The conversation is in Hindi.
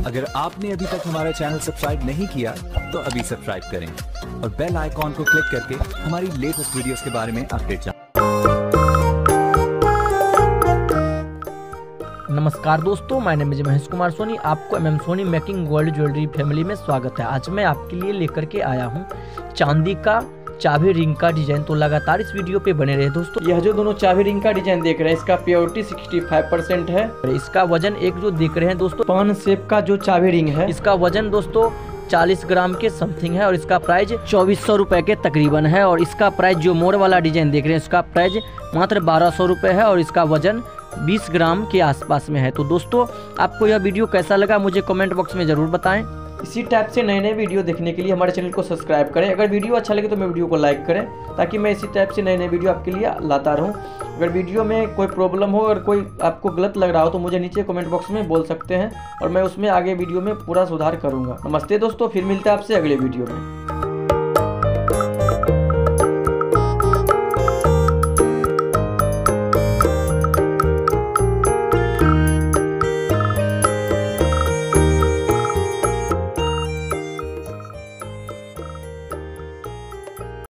अगर आपने अभी तक हमारा चैनल सब्सक्राइब नहीं किया तो अभी सब्सक्राइब करें और बेल आइकॉन को क्लिक करके हमारी लेटेस्ट वीडियोस के बारे में अपडेट जानें। नमस्कार दोस्तों, मैं नेम महेश कुमार सोनी। आपको MM Soni making gold jewellery family में स्वागत है। आज मैं आपके लिए लेकर के आया हूं चांदी का चाबी रिंग का डिजाइन। तो लगातार इस वीडियो पे बने रहे दोस्तों। यह जो दोनों चाबी रिंग का डिजाइन देख रहे हैं, इसका प्योरिटी 65% है। इसका वजन एक जो देख रहे हैं दोस्तों पान शेप का जो चाबी रिंग है, इसका वजन दोस्तों 40 ग्राम के समथिंग है और इसका प्राइस 2400 रुपए के तकरीबन है। और इसका प्राइस जो मोड़ वाला डिजाइन देख रहे हैं, इसका प्राइस मात्र 1200 रुपए है और इसका वजन 20 ग्राम के आसपास में है। तो दोस्तों, आपको यह वीडियो कैसा लगा मुझे कमेंट बॉक्स में ज़रूर बताएं। इसी टाइप से नए नए वीडियो देखने के लिए हमारे चैनल को सब्सक्राइब करें। अगर वीडियो अच्छा लगे तो मैं वीडियो को लाइक करें, ताकि मैं इसी टाइप से नए नए वीडियो आपके लिए लाता रहूं। अगर वीडियो में कोई प्रॉब्लम हो और कोई आपको गलत लग रहा हो तो मुझे नीचे कमेंट बॉक्स में बोल सकते हैं और मैं उसमें आगे वीडियो में पूरा सुधार करूँगा। नमस्ते दोस्तों, फिर मिलते हैं आपसे अगले वीडियो में।